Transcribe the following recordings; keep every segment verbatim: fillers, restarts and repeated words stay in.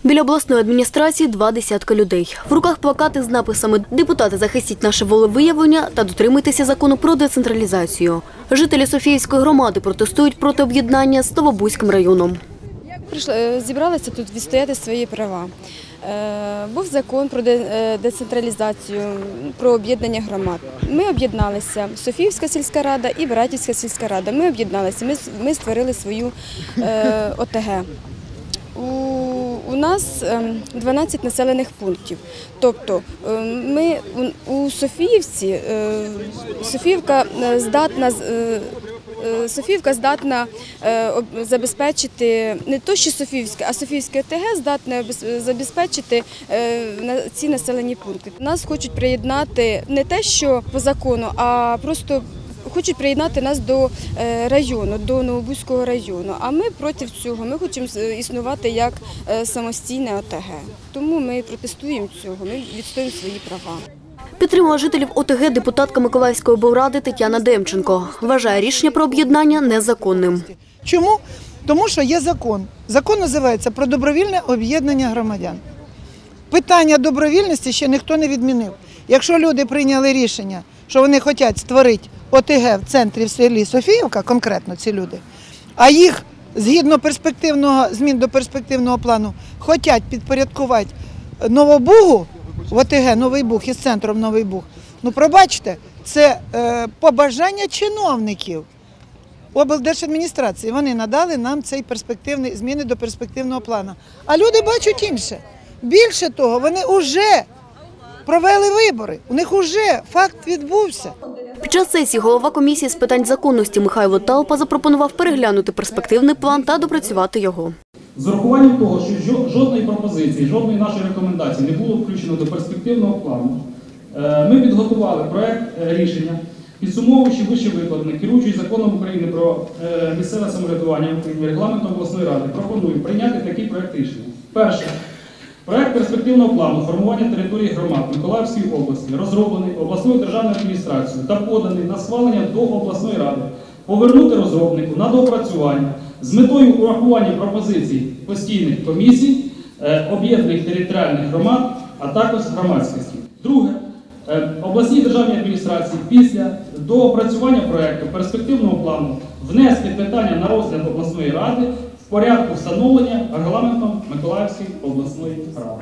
Біля обласної адміністрації два десятка людей. В руках плакати з написами «Депутати, захистіть наше волевиявлення» та «Дотримуйтеся закону про децентралізацію». Жителі Софіївської громади протестують проти об'єднання з Новобузьким районом. Зібралися тут відстояти свої права. Був закон про децентралізацію, про об'єднання громад. Ми об'єдналися, Софіївська сільська рада і Братівська сільська рада. Ми об'єдналися, ми, ми створили свою е, О Те Ге. У, у нас дванадцять населених пунктів. Тобто ми у, у Софіївці, Софіївка здатна Софіївка здатна забезпечити, не то що Софіївське, а Софіївське О Те Ге здатне забезпечити ці населені пункти. Нас хочуть приєднати не те, що по закону, а просто хочуть приєднати нас до району, до Новобузького району. А ми проти цього, ми хочемо існувати як самостійне О Те Ге. Тому ми протестуємо цього, ми відстоюємо свої права. Підтримала жителів О Те Ге депутатка Миколаївської облради Тетяна Демченко. Вважає рішення про об'єднання незаконним. Чому? Тому що є закон. Закон називається «Про добровільне об'єднання громадян». Питання добровільності ще ніхто не відмінив. Якщо люди прийняли рішення, що вони хочуть створити О Те Ге в центрі в селі Софіївка, конкретно ці люди, а їх згідно перспективного, змін до перспективного плану хочуть підпорядкувати Новобугу, в О Те Ге Новий Буг із центром Новий Буг. Ну, пробачте, це е, побажання чиновників облдержадміністрації. Вони надали нам цей перспективний, зміни до перспективного плану. А люди бачать інше. Більше того, вони вже провели вибори, у них вже факт відбувся. Під час сесії голова комісії з питань законності Михайло Талпа запропонував переглянути перспективний план та допрацювати його. З урахуванням того, що жодної пропозиції, жодної нашої рекомендації не було включено до перспективного плану, ми підготували проект рішення, підсумовуючи вище викладене, керуючись законом України про місцеве самоврядування в Україні, регламентом обласної ради, пропоную прийняти такий проект рішення. Перше. Проект перспективного плану формування території громад Миколаївської області розроблений обласною державною адміністрацією та поданий на схвалення до обласної ради, повернути розробнику на доопрацювання з метою урахування пропозицій постійних комісій, об'єднаних територіальних громад, а також громадськості. Друге. Обласній державній адміністрації після доопрацювання проекту перспективного плану внести питання на розгляд обласної ради в порядку встановлення регламентом Миколаївської обласної ради.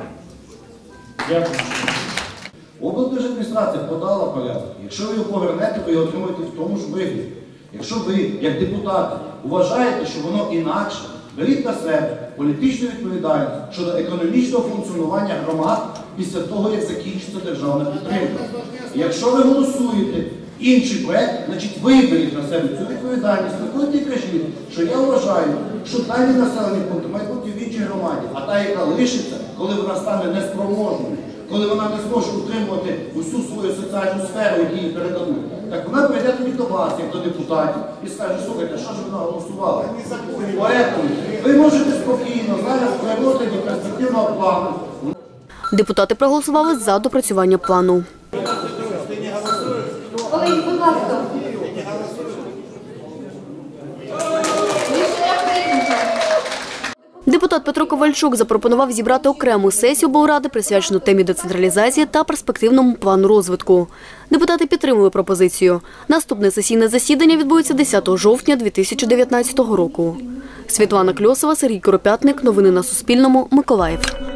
Дякую. Облдержадміністрація подала порядок. Якщо ви його повернете, ви його отримаєте в тому ж вигляді. Якщо ви, як депутати, вважаєте, що воно інакше, беріть на себе політичну відповідальність щодо економічного функціонування громад після того, як закінчиться державна підтримка. І якщо ви голосуєте інший проект, значить ви беріть на себе цю відповідальність. Приходьте і кажіть, що я вважаю, що дані населені пункти мають бути в іншій громаді, а та, яка лишиться, коли вона стане неспроможною, коли вона не зможе утримувати усю свою соціальну сферу, яку їй передадуть, так вона прийде тоді до вас, як до депутатів, і скаже, слухайте, що ж вона голосувала? Поэтому ви можете спокійно зараз при розгляді перспективного плану. Депутати проголосували за допрацювання плану. Колеги, будь ласка. Депутат Петро Ковальчук запропонував зібрати окрему сесію облради, присвячену темі децентралізації та перспективному плану розвитку. Депутати підтримують пропозицію. Наступне сесійне засідання відбудеться десятого жовтня дві тисячі дев'ятнадцятого року. Світлана Кльосова, Сергій Коропятник. Новини на Суспільному. Миколаїв.